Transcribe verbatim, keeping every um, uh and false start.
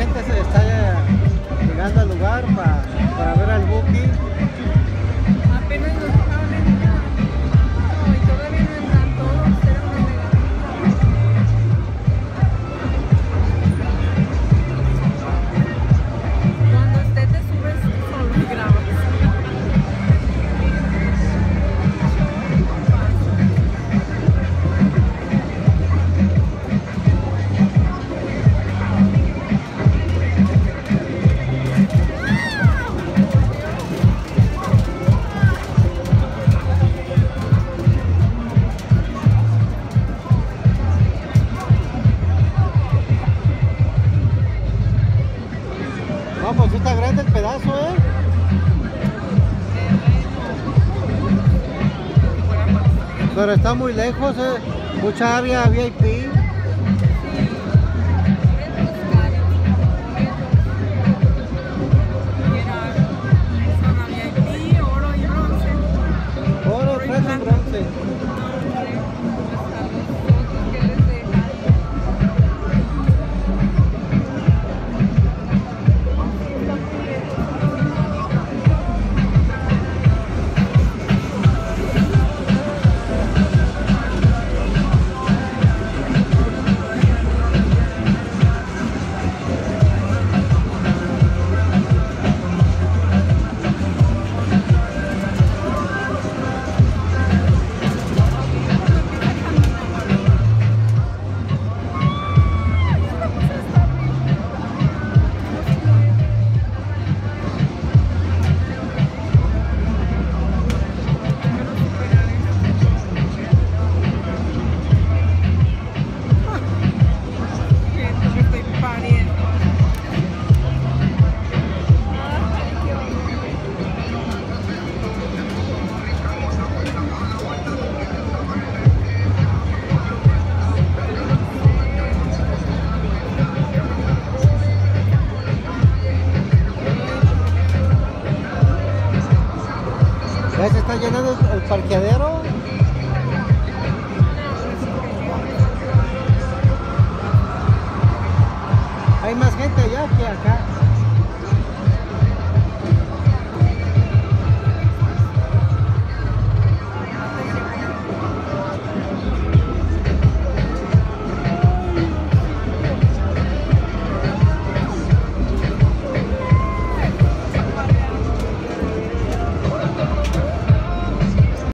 gente se está llegando al lugar para, para ver al Buki. Apenas nos dejaron entrar. No, y todavía no entran todos. Era una mega. Cuando esté te subes solo y grabas. No, pues está grande el pedazo, ¿eh? Pero está muy lejos, ¿eh? Mucha área V I P. Oro, plata y bronce. ¿Ya se está llenando el parqueadero? Hay más gente allá que acá.